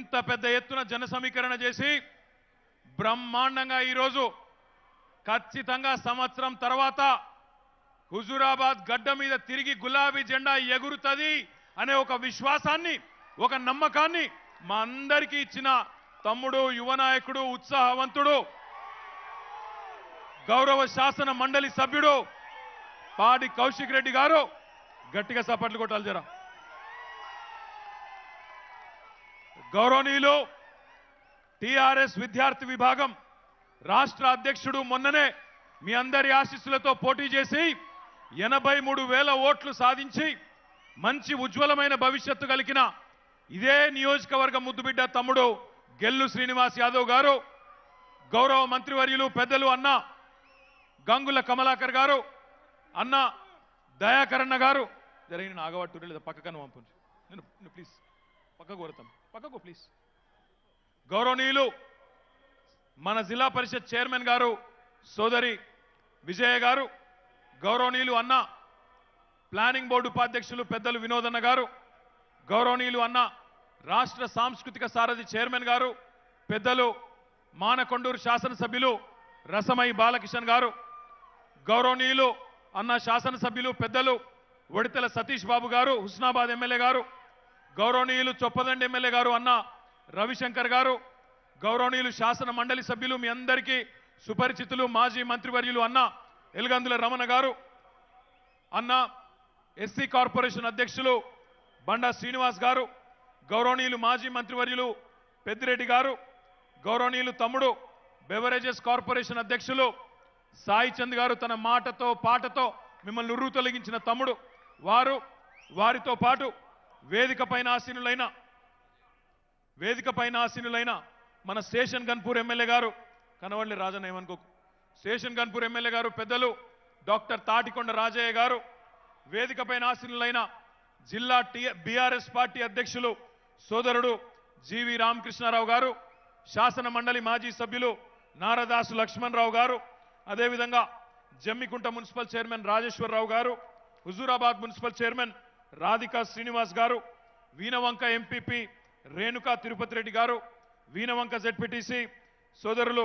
ఇంత పెద్ద ఎత్తున జన సమీకరణ చేసి బ్రహ్మాండంగా ఈరోజు ఖచ్చితంగా సంవత్సరం తర్వాత హుజూరాబాద్ గడ్డ మీద తిరిగి గులాబీ జెండా ఎగురుతది అనే ఒక విశ్వాసాన్ని ఒక నమ్మకాన్ని మా అందరికీ ఇచ్చిన తమ్ముడు యువ నాయకుడు ఉత్సాహవంతుడు గౌరవ శాసన మండలి సభ్యుడు పాడి కౌశిక్ రెడ్డి గారు గట్టిగా చప్పట్లు కొట్టాలి జరా గౌరవనీయులు టిఆర్ఎస్ విద్యార్థి విభాగం రాష్ట్ర అధ్యక్షుడు మొన్ననే మీ అందరి ఆశీస్సులతో పోటీ చేసి 83,000 ఓట్లు సాధించి మంచి ఉజ్వలమైన భవిష్యత్తు కలిగిన ఇదే నియోజకవర్గ ముద్దుబిడ్డ తమ్ముడు గెల్లు శ్రీనివాస్ యాదవ్ గారు గౌరవ మంత్రివర్యులు పెద్దలు అన్న గంగుల కమలాకర్ గారు అన్న దయాకరణ గారు జరిగిన నాగవట్టు లేదా పక్కకను పంపండి నేను ప్లీజ్ పక్కకు కోరుతాం పక్కకు ప్లీజ్ గౌరవనీయులు మన జిల్లా పరిషత్ చైర్మన్ గారు సోదరి విజయ గారు గౌరవనీయులు అన్న ప్లానింగ్ బోర్డు ఉపాధ్యక్షులు పెద్దలు వినోదన్న గారు గౌరవనీయులు అన్న రాష్ట్ర సాంస్కృతిక సారథి చైర్మన్ గారు పెద్దలు మానకొండూరు శాసనసభ్యులు రసమై బాలకిషన్ గారు గౌరవనీయులు అన్న శాసనసభ్యులు పెద్దలు ఒడితెల సతీష్ బాబు గారు హుస్నాబాద్ ఎమ్మెల్యే గారు గౌరవనీయులు చొప్పదండి ఎమ్మెల్యే గారు అన్న రవిశంకర్ గారు గౌరవనీయులు శాసన మండలి సభ్యులు మీ అందరికీ సుపరిచితులు మాజీ మంత్రివర్యులు అన్న ఎల్గందుల రమణ గారు అన్న ఎస్సీ కార్పొరేషన్ అధ్యక్షులు బండా శ్రీనివాస్ గారు గౌరవనీయులు మాజీ మంత్రివర్యులు పెద్దిరెడ్డి గారు గౌరవనీయులు తమ్ముడు బెవరేజెస్ కార్పొరేషన్ అధ్యక్షులు సాయి చంద్ గారు తన మాటతో పాటతో మిమ్మల్ని ఉర్రు తొలగించిన తమ్ముడు వారితో పాటు వేదిక పైన ఆసీనులైన మన స్టేషన్ గన్పూర్ ఎమ్మెల్యే గారు కనవల్లి రాజన్న ఏమనుకోకు స్టేషన్ గన్పూర్ ఎమ్మెల్యే గారు పెద్దలు డాక్టర్ తాటికొండ రాజయ్య గారు వేదిక పైన ఆసీనులైన జిల్లా బీఆర్ఎస్ పార్టీ అధ్యక్షులు సోదరుడు జీవి రామకృష్ణారావు గారు శాసన మండలి మాజీ సభ్యులు నారదాసు లక్ష్మణరావు గారు అదేవిధంగా జమ్మికుంట మున్సిపల్ చైర్మన్ రాజేశ్వరరావు గారు హుజూరాబాద్ మున్సిపల్ చైర్మన్ రాధికా శ్రీనివాస్ గారు వీనవంక ఎంపీపీ రేణుకా తిరుపతి రెడ్డి గారు వీనవంక జెడ్పీటీసీ సోదరులు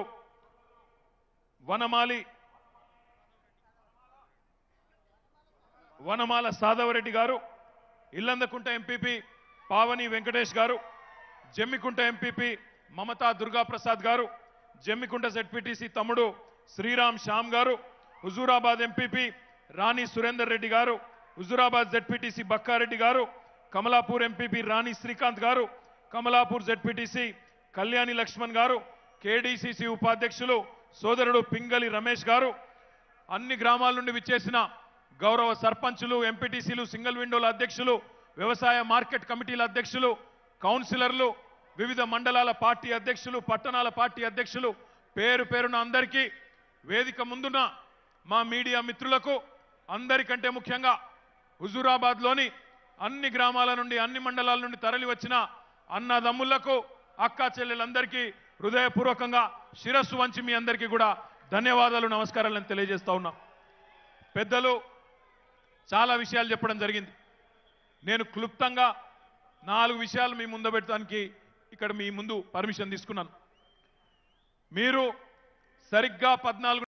వనమాల సాదవరెడ్డి గారు ఇల్లందకుంట ఎంపీపీ పావని వెంకటేష్ గారు జమ్మికుంట ఎంపీపీ మమతా దుర్గాప్రసాద్ గారు జమ్మికుంట జెడ్పీటీసీ తమ్ముడు శ్రీరామ్ శ్యామ్ గారు హుజూరాబాద్ ఎంపీపీ రాణి సురేందర్ రెడ్డి గారు హుజూరాబాద్ జెడ్పీటీసీ బక్కారెడ్డి గారు కమలాపూర్ ఎంపీపీ రాణి శ్రీకాంత్ గారు కమలాపూర్ జెడ్పీటీసీ కళ్యాణి లక్ష్మణ్ గారు కేడీసీసీ ఉపాధ్యక్షులు సోదరుడు పింగళి రమేష్ గారు అన్ని గ్రామాల నుండి విచ్చేసిన గౌరవ సర్పంచులు ఎంపీటీసీలు సింగిల్ విండోల అధ్యక్షులు వ్యవసాయ మార్కెట్ కమిటీల అధ్యక్షులు కౌన్సిలర్లు వివిధ మండలాల పార్టీ అధ్యక్షులు పట్టణాల పార్టీ అధ్యక్షులు పేరు పేరున అందరికీ వేదిక ముందున్న మా మీడియా మిత్రులకు అందరికంటే ముఖ్యంగా హుజూరాబాద్లోని అన్ని గ్రామాల నుండి అన్ని మండలాల నుండి తరలి వచ్చిన అన్నదమ్ములకు అక్కా చెల్లెలందరికీ హృదయపూర్వకంగా శిరస్సు వంచి మీ అందరికీ కూడా ధన్యవాదాలు నమస్కారాలను తెలియజేస్తా ఉన్నా పెద్దలు చాలా విషయాలు చెప్పడం జరిగింది నేను క్లుప్తంగా 4 విషయాలు మీ ముందు పెట్టడానికి ఇక్కడ మీ ముందు పర్మిషన్ తీసుకున్నాను మీరు సరిగ్గా 14